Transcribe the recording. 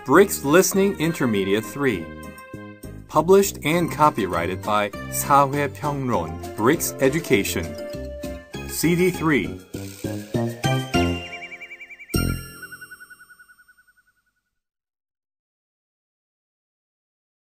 Bricks Listening Intermediate 3. Published and copyrighted by 사회평론 Bricks Education. CD3